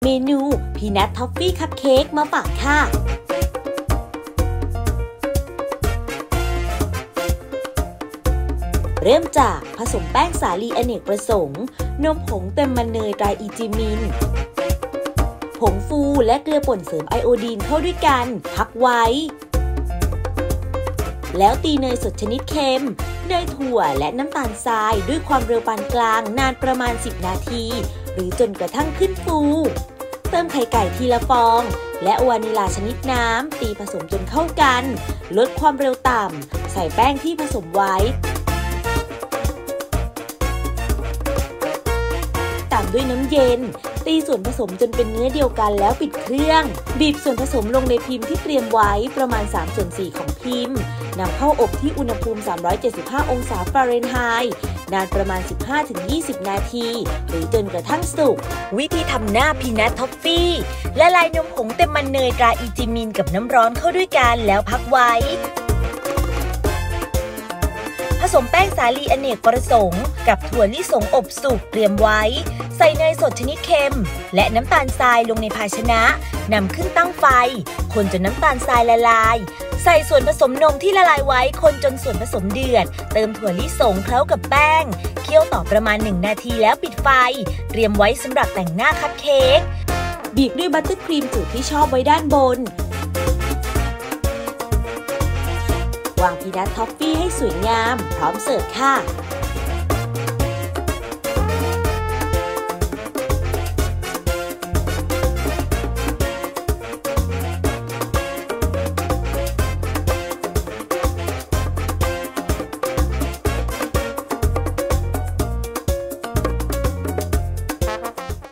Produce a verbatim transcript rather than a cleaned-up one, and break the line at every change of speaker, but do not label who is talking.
เมนูพีนัทท็อฟฟี่คัพเค้กมาฝากค่ะเริ่มจากผสมแป้งสาลีอเนกประสงค์นมผงเต็มมันเนยไตรอีจิมินผงฟูและเกลือป่นเสริมไอโอดีนเข้าด้วยกันพักไว้แล้วตีเนยสดชนิดเค็มเนยถั่วและน้ำตาลทรายด้วยความเร็วปานกลางนานประมาณสิบนาทีหรือจนกระทั่งขึ้นฟูเติมไข่ไก่ทีละฟองและวานิลาชนิดน้ำตีผสมจนเข้ากันลดความเร็วต่ำใส่แป้งที่ผสมไว้ตามด้วยน้ำเย็นตีส่วนผสมจนเป็นเนื้อเดียวกันแล้วปิดเครื่องบีบส่วนผสมลงในพิมพ์ที่เตรียมไว้ประมาณสามส่วนสี่ของพิมพ์นำเข้าอบที่อุณหภูมิสามร้อยเจ็ดสิบห้าองศาฟาเรนไฮต์นานประมาณ สิบห้าถึงยี่สิบ นาทีหรือจนกระทั่งสุกวิธีทำหน้าพีนัทท็อฟฟี่ละลายนมผงเต็มมันเนยตราอีจิมินกับน้ำร้อนเข้าด้วยกันแล้วพักไว้ผสมแป้งสาลีอเนกประสงค์กับถั่วลิสงอบสุกเตรียมไว้ใส่เนยสดชนิดเค็มและน้ำตาลทรายลงในภาชนะนำขึ้นตั้งไฟคนจนน้ำตาลทรายละลายใส่ส่วนผสมนมที่ละลายไว้คนจนส่วนผสมเดือดเติมถั่วลิสงเคล้ากับแป้งเคี่ยวต่อประมาณหนึ่งนาทีแล้วปิดไฟเตรียมไว้สำหรับแต่งหน้าคัพเค้กบีบด้วยบัตเตอร์ครีมสูตรที่ชอบไว้ด้านบนวางพีนัทท็อฟฟี่ให้สวยงามพร้อมเสิร์ฟค่ะ